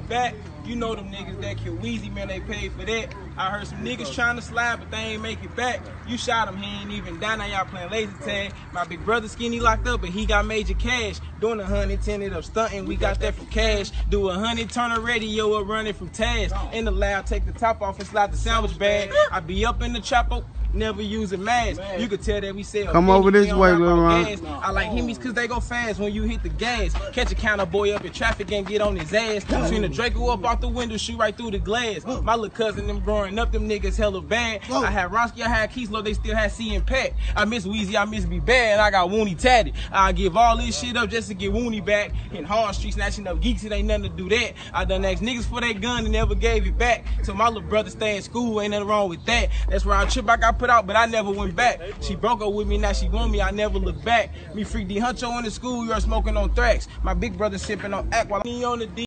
back. You know them niggas that kill Weezy, man, they paid for that. I heard some niggas trying to slide, but they ain't make it back. You shot him, he ain't even die. Now y'all playing laser tag. My big brother Skinny locked up, but he got major cash. Doing 110 it up stunting, we got that from cash. Do 100, turn the radio up, running from Taz. In the lab, take the top off and slide the sandwich bag. I be up in the chopper, never using mask. You could tell that we sell. Come over this way, Lil Ron. I like Hemis cause they go fast when you hit the gas. Catch a counter boy up in traffic and get on his ass. Seen the Draco up off the window, shoot right through the glass. My little cousin, them growing up, them niggas hella bad. I had Ronsky, I had Keyslow, they still had C and Pat. I miss Weezy, I miss Me Bad, and I got Woony tatted. I give all this shit up just to get Woony back. In hard street, snatching up geeks, it ain't nothing to do that. I done asked niggas for their gun and never gave it back. So my little brother stay in school, ain't nothing wrong with that. That's where I trip, I got put out, but I never went back. She broke up with me, now she want me, I never look back. Me Freak D Huncho in the school, you're smoking on Thrax. My big brother sipping on Ack while he on the D.